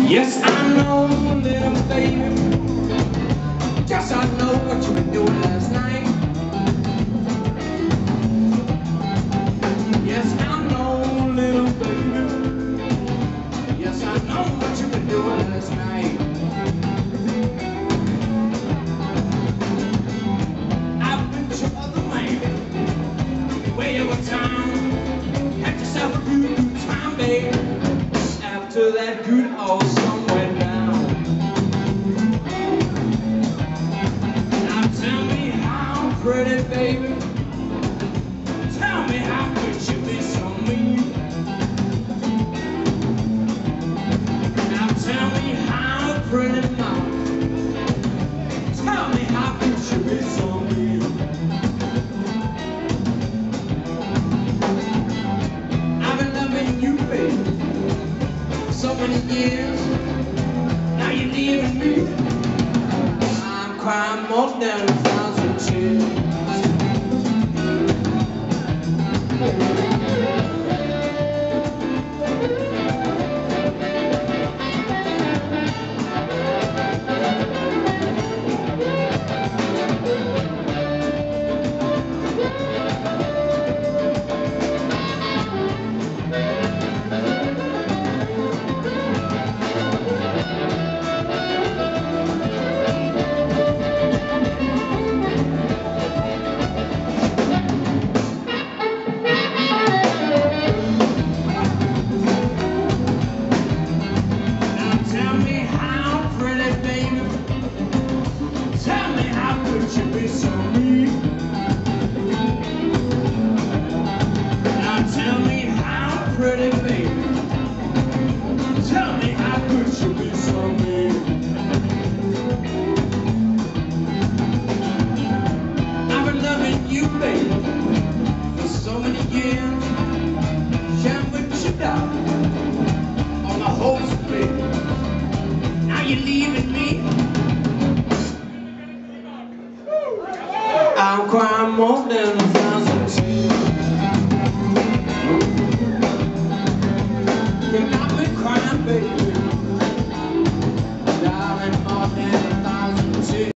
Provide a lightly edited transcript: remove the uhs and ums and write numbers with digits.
Yes, I know, little baby. Yes, I know what you were doing last night. Yes, I know, little baby. Yes, I know what you were doing last night. I've been to other man, way over town. Had yourself a good time, babe. After that good old song went down. Now tell me how pretty, baby. Tell me how could you be so mean? Now tell me how pretty, mama. Tell me how could you be so mean? I've been loving you, baby, so many years. Now you're leaving me. I'm crying more than 1,000 tears. Pretty baby, tell me how could you be so mean? I've been loving you, baby, for so many years. Can't put you down on my hopes, baby. Now you're leaving me. I'm crying more than